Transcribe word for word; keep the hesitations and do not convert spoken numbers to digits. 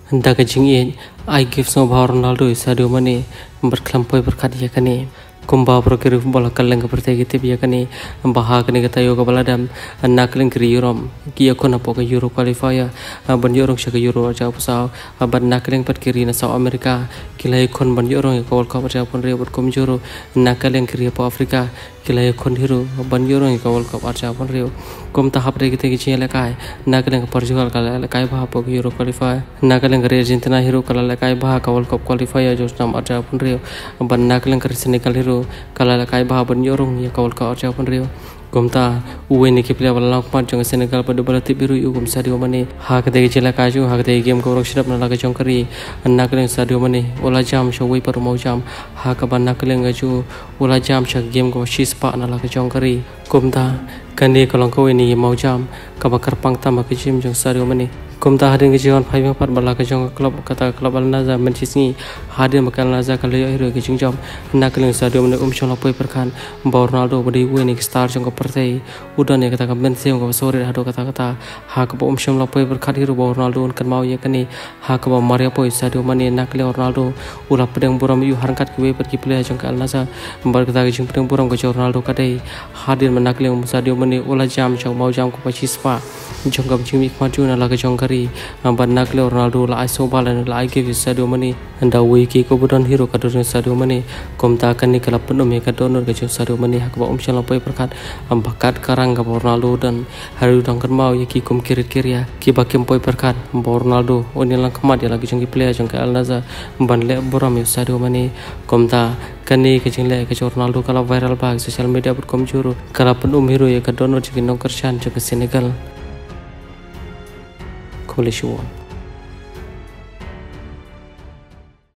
Hendak kajing in, I give no power Ronaldo Sadio Mane berkelampoi berkat ya kani. Kumba prokiri bola kaleng kepercaya kita biar kani bahag kani kata yoga baladam nak kaleng kiri Euro kia kona poka Euro qualifier ban Euro syaka Euro aja pusau ban nak kaleng pat kiri na South America kila ikon ban Euro ya World Cup aja pun ria berkom Euro nak kaleng kiri po Afrika kila ikon hero ban Euro ya World Cup aja pun ria kum tahap ria kita kecil lekai nak kaleng Portugal kala lekai bah poka Euro qualifier nak kaleng kiri Argentina hero kala lekai bah World Cup qualifier jo nam aja pun ria ban nak kaleng kiri Senegal hero kalau lekai bah ban Euro ya World Cup aja pun ria Gomta uwe ni kipli awal lang pat jang Senegal pada bola tip biru gom Sadio Mane ha kata kecil kaju ha kata game ko rong sidap na laga jong kari anak leng Sadio Mane ola jam sho wei par mau jam ha ka ban nak leng gaju ola jam sha game ko shis pa na laga jong kari Gomta kande kolong ko ini mau jam ka bakar pang tama ke jim jong Sadio Mane Gomta hadin ke jiwan phai pat bala ka jong klub kata klub al naza Manchester hadin bakal naza ka le hero ke jing jom anak leng Sadio Mane um shon poi perkan ba Ronaldo bodi uwe ni star jong partai udah nih kata kamen sih nggak sore hado kata-kata hak apa umsham lapoi berkat hiru bahwa Ronaldo kan mau ya kani hak apa Maria poi Sadio Mane nak le Ronaldo ulah pedang buram yu harkat kue pergi play jong kal nasa bar kata jong pedang buram ke Ronaldo kadai hadir menak le Sadio Mane ulah jam jong mau jam ko pachi spa jong kam jing mik maju na laga jong kari bar nak le Ronaldo la aiso balan la ai give Sadio Mane anda wiki ko budan hiru kador Sadio Mane kom ta kan ni kala penuh me kadonor ke Sadio Mane hak apa umsham lapoi berkat bakat karang ke Ronaldo dan hari udang kermau ya ki kum kirit kiria ki bakem poi perkat Ronaldo oni lang kemat ya lagi jongki player jongki Al Naza ban le boram ya Sadio Mane komta kani ke jing le ke Ronaldo kala viral bag sosial media berkom juru kala penum hero ya ke dono jiki nongkershan jongki Senegal Koleksiwan